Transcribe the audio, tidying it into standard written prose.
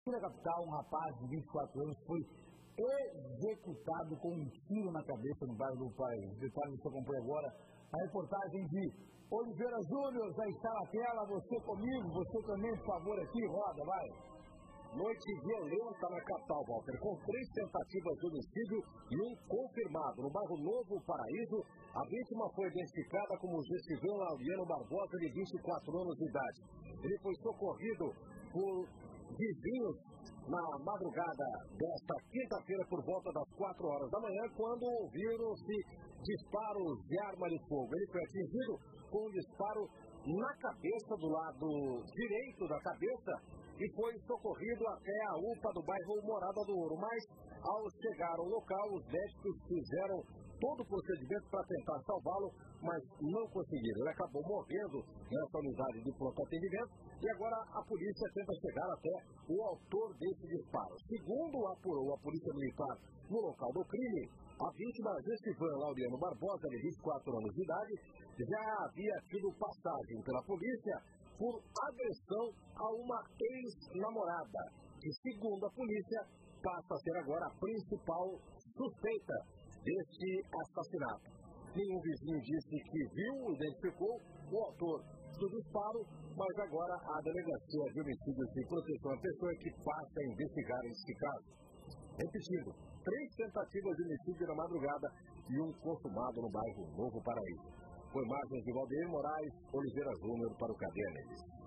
Na capital, um rapaz de 24 anos foi executado com um tiro na cabeça no bairro do Paraíso. Detalhe, você acompanha agora a reportagem de Oliveira Júnior. Já está na tela, você comigo, você também, por favor, aqui, roda, vai. Noite violenta na capital, Walter, com 3 tentativas de homicídio e um confirmado. No bairro Novo Paraíso, a vítima foi identificada como Gessivão Laureano Barbosa, de 24 anos de idade. Ele foi socorrido por vizinhos na madrugada desta quinta-feira por volta das 4 horas da manhã, quando ouviram-se disparos de arma de fogo. Ele foi atingido com um disparo na cabeça, do lado direito da cabeça, e foi socorrido até a UPA do bairro Morada do Ouro. Mas, ao chegar ao local, os médicos fizeram todo o procedimento para tentar salvá-lo, mas não conseguiram. Ele acabou morrendo nessa unidade de pronto atendimento e agora a polícia tenta chegar até o autor desse disparo. Segundo apurou a Polícia Militar no local do crime, a vítima, Gessivan Laureano Barbosa, de 24 anos de idade, já havia tido passagem pela polícia por agressão a uma ex-namorada, que, segundo a polícia, passa a ser agora a principal suspeita deste assassinato. Nenhum vizinho disse que viu, identificou o autor do disparo, mas agora a Delegacia de Homicídios e Proteção à Pessoa que passa a investigar este caso. Repetindo, 3 tentativas de homicídio na madrugada e um consumado no bairro Novo Paraíso. Com imagens de Valdeir Moraes, Oliveira Júnior para o Cadeia Neves.